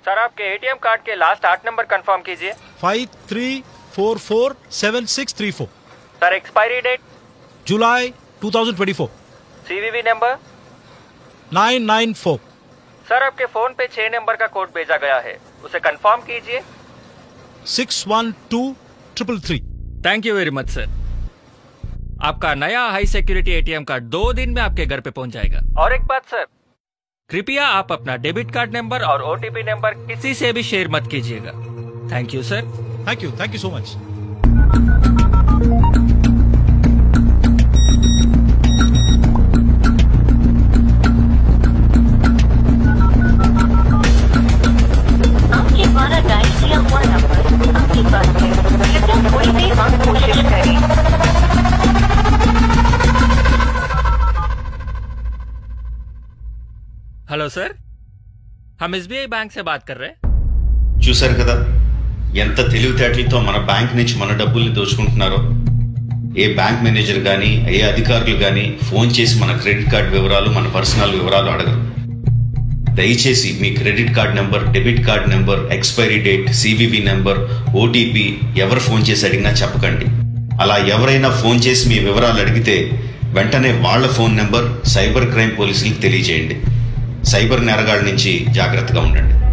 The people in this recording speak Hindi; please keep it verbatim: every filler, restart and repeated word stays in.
सर आपके एटीएम कार्ड के लास्ट आठ नंबर कंफर्म कीजिए। Five three four four seven six three four. Sir expiry date July two thousand twenty four. CVV number nine nine four. Sir आपके फोन पे छह नंबर का कोड भेजा गया है, उसे कंफर्म कीजिए। Six one two triple three. Thank you very much sir. आपका नया हाई सिक्योरिटी एटीएम कार्ड दो दिन में आपके घर पे पहुंच जाएगा। और एक बात सर, कृपया आप अपना डेबिट कार्ड नंबर और ओटीपी नंबर किसी से भी शेयर मत कीजिएगा। Thank you sir. Thank you thank you so much. आपके द्वारा डायल किया हुआ नंबर आपके पास है, कृपया थोड़ी देर बाद कोशिश करें। हेलो सर, हम ఎస్బీఐ बैंक से बात कर रहे हैं। చూశారు కదా ఎంత తెలివితేటలతో మన బ్యాంక్ నుంచి మన డబ్బుల్ని దోచుకుంటున్నారో। ఏ బ్యాంక్ మేనేజర్ గానీ ఏ అధికారులు గానీ ఫోన్ చేసి మన క్రెడిట్ కార్డ్ వివరాలు మన పర్సనల్ వివరాలు అడగరు। దయచేసి మీ credit card number, debit card number, expiry date, CVV number, OTP ఎవరు ఫోన్ చేసి అడిగినా చెప్పకండి। అలా ఎవరైనా ఫోన్ చేసి మీ వివరాలు అడిగితే వెంటనే వాళ్ళ ఫోన్ నెంబర్ సైబర్ క్రైమ్ పోలీసులకు తెలియజేయండి। సైబర్ నేరగాళ్ళ నుంచి జాగ్రత్తగా ఉండండి।